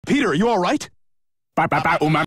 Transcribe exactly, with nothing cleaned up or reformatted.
Peter, are you all right? Ba ba ba uma